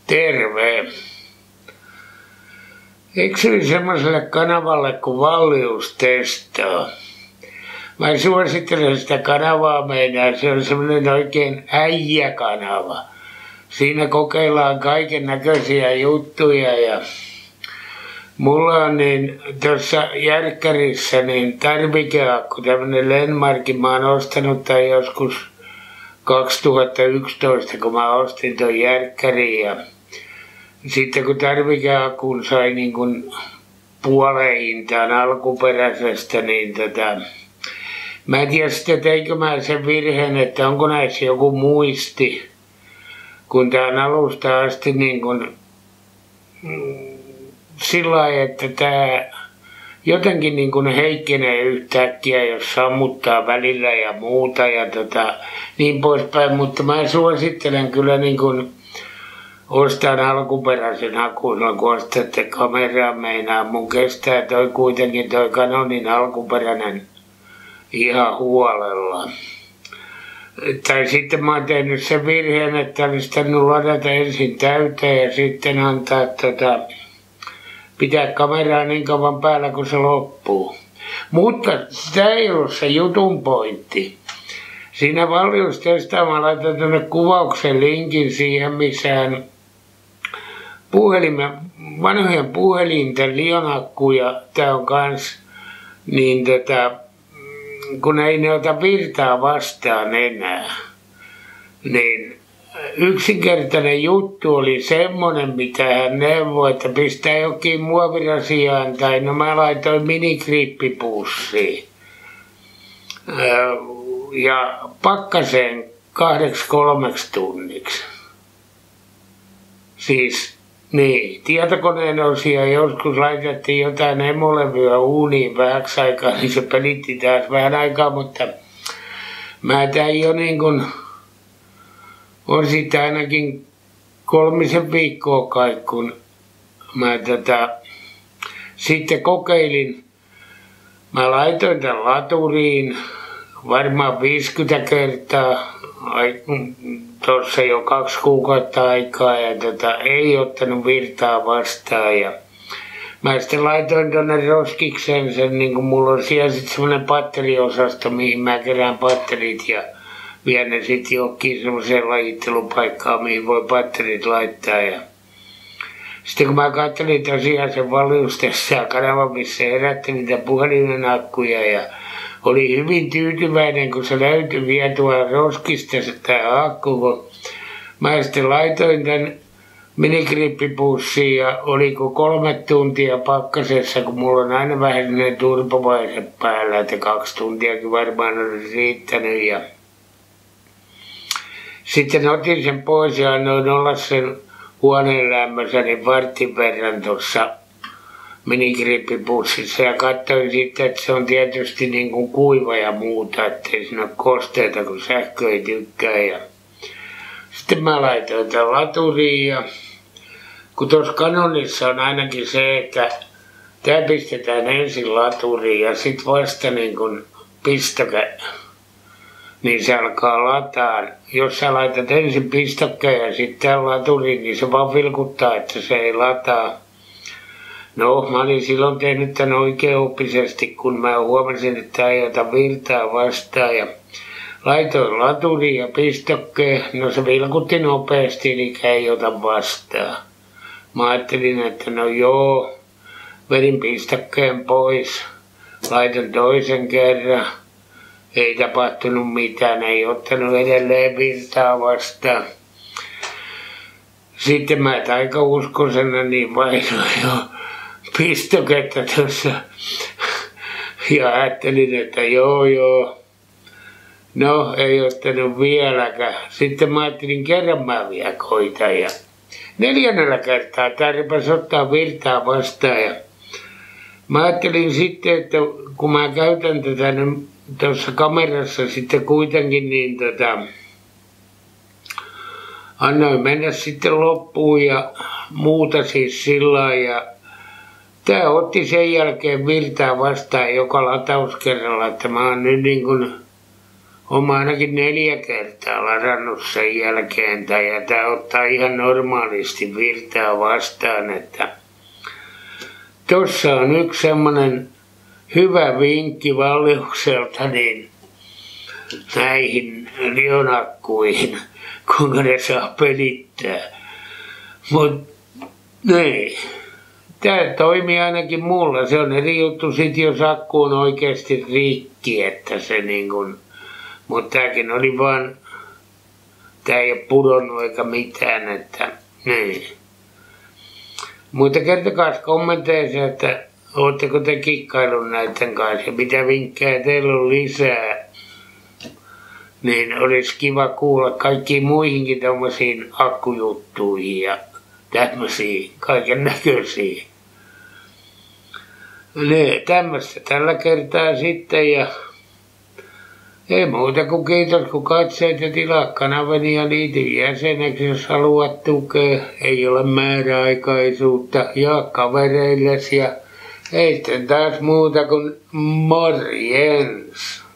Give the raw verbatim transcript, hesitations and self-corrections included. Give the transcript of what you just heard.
Terve. Eksyin semmoiselle kanavalle kuin Vallius testaa. Mä suosittelen sitä kanavaa meidän. Se on semmoinen oikein äijäkanava. Siinä kokeillaan kaiken näköisiä juttuja ja mulla on niin tuossa järkkärissä niin tarvikeakku, tämmönen Lenmarkin. Mä oon ostanut tämän joskus kaksituhattayksitoista, kun mä ostin ton järkkärin ja sitten kun tarvikeakun sai niin kuin puoleen hintaan alkuperäisestä, niin tota, mä en tiedä sitten teikö mä sen virheen, että onko näissä joku muisti, kun tää on alusta asti niin kuin sillä lailla, että tää jotenkin niin kuin heikkenee yhtäkkiä, jos sammuttaa välillä ja muuta ja tota, niin poispäin, mutta mä suosittelen kyllä niin kuin ostan alkuperäisen akun, kun ostatte kameraa meinaa. Mun kestää toi kuitenkin toi Canonin alkuperäinen ihan huolella. Tai sitten mä oon tehnyt sen virheen, että olisi tännyt ladata ensin täyteen ja sitten antaa tota, pitää kameraa niin kauan päällä, kun se loppuu. Mutta tämä ei ollut se jutun pointti. Siinä Vallius testaa, mä laitan tuonne kuvauksen linkin siihen, missä puhelimen, vanhojen puhelinten lionakkuja, tää on kans, niin tota, kun ei ne ota virtaa vastaan enää, niin yksinkertainen juttu oli semmonen, mitä hän neuvoi, että pistää jokin muovirasiaan, tai no mä laitoin minikriippipussiin ja pakkaseen kahdeksi kolmeksi tunniksi. Siis niin, tietokoneen osia joskus laitettiin jotain emolevyä uuniin vähäksi aikaa, niin se pelitti taas vähän aikaa, mutta mä tein jo niin kuin, on siitä ainakin kolmisen viikkoa kai, kun mä tätä sitten kokeilin. Mä laitoin tämän laturiin varmaan viisikymmentä kertaa, tuossa jo kaksi kuukautta aikaa ja tota, ei ottanut virtaa vastaan. Ja mä sitten laitoin tuonne roskikseen sen, niin kuin mulla on siellä sitten semmonen batteriosasto, mihin mä kerään batterit ja vien ne sitten johonkin semmoiseen lajittelupaikkaan, mihin voi batterit laittaa. Ja sitten kun mä katselin tosiaan sen Vallius testaa kanava, missä herätti niitä puhelimen akkuja ja oli hyvin tyytyväinen, kun se löytyi vielä tuolla roskista se tää akku, kun mä sitten laitoin tän minikriippipussiin ja oliko kolme tuntia pakkasessa, kun mulla on aina vähän sellainen turpovaihe päällä, että kaksi tuntiakin varmaan olisi riittänyt. Ja sitten otin sen pois ja annoin olla sen huoneen lämmössä niin vartin verran tuossa minikriippipussissa ja katsoin sitten, että se on tietysti niin kuin kuiva ja muuta, ettei siinä ole kosteita, kun sähkö ei tykkää. Ja sitten mä laitoin tämän laturiin ja kun tuossa Canonissa on ainakin se, että tää pistetään ensin laturiin ja sitten vasta niin kuin pistoke, niin se alkaa lataa. Jos sä laitat ensin pistokkeen ja sitten laturiin, niin se vaan vilkuttaa, että se ei lataa. No, mä olin silloin tehnyt tän oikeaoppisesti, kun mä huomasin, että ei ota virtaa vastaan. Ja laitoin laturiin ja pistokkeen. No se vilkutti nopeasti, eli ei ota vastaan. Mä ajattelin, että no joo, vedin pistokkeen pois. Laitoin toisen kerran. Ei tapahtunut mitään, ei ottanut edelleen virtaa vastaan. Sitten mä taikauskosena niin vaihdoin jo pistoketta tuossa ja ajattelin, että joo joo, no ei ottanut vieläkään. Sitten mä ajattelin, kerran mä vielä koitan ja neljännellä kertaa tarvitsi ottaa virtaa vastaan. Ja mä ajattelin sitten, että kun mä käytän tätä tuossa kamerassa sitten kuitenkin, niin tota, annoin mennä sitten loppuun ja muuta siis sillä ja tää otti sen jälkeen virtaa vastaan joka latauskerralla, että mä oon nyt niin kuin Olen ainakin neljä kertaa ladannut sen jälkeen, ja tämä ottaa ihan normaalisti virtaa vastaan, että tuossa on yksi semmonen hyvä vinkki Valiukselta niin näihin lionakkuihin, kuinka ne saa pelittää. Mut niin, tää toimii ainakin mulla. Se on eri juttu sit, jos akku on oikeesti rikki, että se niin kun, mut tääkin oli vaan, tää ei oo pudonnut eikä mitään, että niin. Mutta kertokaa kommenteissa, että ootteko te kikkailun näiden kanssa ja mitä vinkkejä teillä on lisää. Niin olisi kiva kuulla kaikkiin muihinkin tommosiin akkujuttuihin ja tämmöisiin kaiken näköisiin. Ne, tämmöistä tällä kertaa sitten ja ei muuta kuin kiitos kun katseet ja tilaa kanavani ja liity jäseneksi jos haluat tukea. Ei ole määräaikaisuutta, jaa kavereillesi ja ei sitten taas muuta kuin morjens.